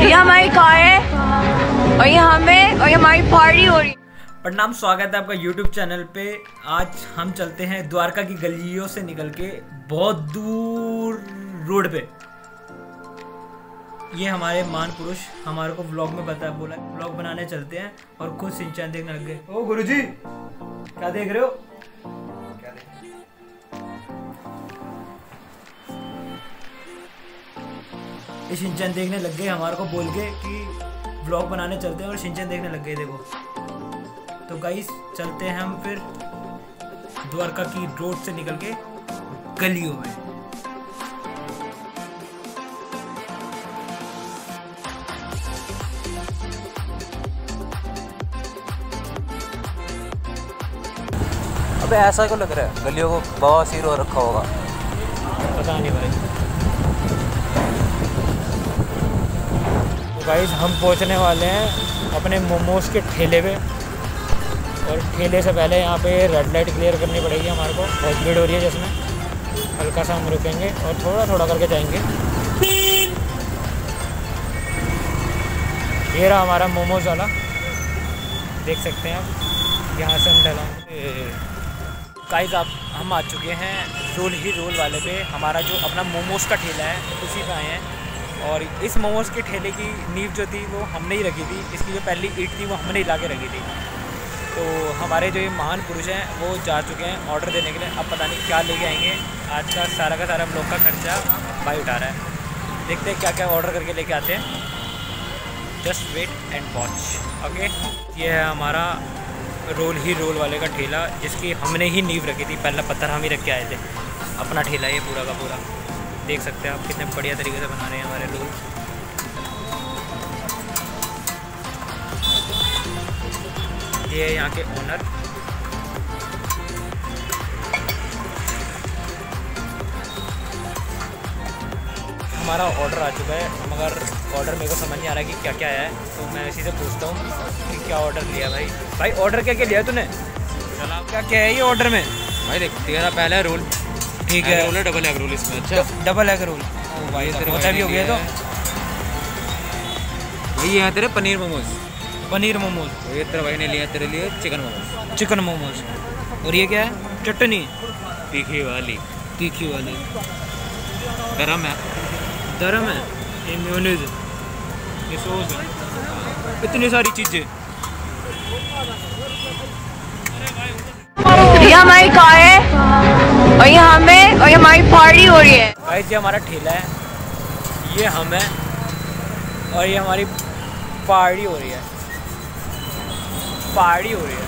ये हमारी कार है और ये हमें और ये हमारी पार्टी हो रही है। प्रणाम, स्वागत है आपका YouTube चैनल पे। आज हम चलते हैं द्वारका की गलियों से निकल के बहुत दूर रोड पे। ये हमारे महान पुरुष हमारे को व्लॉग में बोला व्लॉग बनाने चलते हैं और खुद सिंचन देखने लग गए। ओ गुरुजी, क्या देख रहे हो? ये सिंचन देखने लग गए हमारे को बोल के कि व्लॉग बनाने चलते हैं और सिंचन देखने लग गए। देखो तो गाइस, चलते हैं हम फिर द्वारका की रोड से निकल के गलियों में। अबे ऐसा क्यों लग रहा है? गलियों को बवासीर हो रखा होगा, पता नहीं भाई। तो गाइस, हम पहुंचने वाले हैं अपने मोमोज के ठेले पे और ठेले से पहले यहाँ पे रेड लाइट क्लियर करनी पड़ेगी हमारे को। बहुत भीड़ हो रही है जिसमें हल्का सा हम रुकेंगे और थोड़ा थोड़ा करके जाएंगे। ये रहा हमारा मोमोज वाला, देख सकते हैं आप। यहाँ से हम डला गाइस, आप हम आ चुके हैं रोल ही रोल वाले पे। हमारा जो अपना मोमोज का ठेला है उसी पे आए हैं और इस मोमोज के ठेले की नींव जो थी वो हमने ही रखी थी। इसकी जो पहली ईंट थी वो हमने ही ला के रखी थी। तो हमारे जो ये महान पुरुष हैं वो जा चुके हैं ऑर्डर देने के लिए। अब पता नहीं क्या लेके आएंगे। आज का सारा हम लोग का खर्चा भाई उठा रहा है। देखते हैं क्या क्या ऑर्डर करके लेके आते हैं। Just wait and watch. Okay, ये है हमारा रोल ही रोल वाले का ठेला जिसकी हमने ही नींव रखी थी। पहला पत्थर हम ही रख के आए थे। अपना ठेला ये पूरा का पूरा, देख सकते हैं आप कितने बढ़िया तरीके से बना रहे हैं हमारे रोल। ये है यहाँ के ओनर। हमारा ऑर्डर आ चुका है, मगर ऑर्डर मेरे को समझ नहीं आ रहा कि क्या क्या है। तो मैं इसी से पूछता हूँ कि क्या ऑर्डर लिया भाई ऑर्डर क्या क्या लिया तूने? चला, क्या क्या है ये ऑर्डर में? भाई देख, तेरा पहला रोल ठीक है, रोल है, डबल एग रोल इसमें। अच्छा, डबल एग रोल। ओ भाई, बहुत हैवी हो गया। तो ये है तेरे पनीर मोमोज। पनीर मोमोज। ये तेरे भाई ने लिया, तेरे लिए चिकन मोमोज। चिकन मोमोज। और ये क्या है? चटनी तीखी वाली। तीखी वाली गरम है। गरम है। ये मेयोनीज, ये सॉस है, इतनी सारी चीज़ें। ये हमारी कार है और ये हमें और ये हमारी पार्टी हो रही है। गाइस, ये हमारा ठेला है, ये हम है और ये हमारी पार्टी हो रही है। पार्टी हो रही है।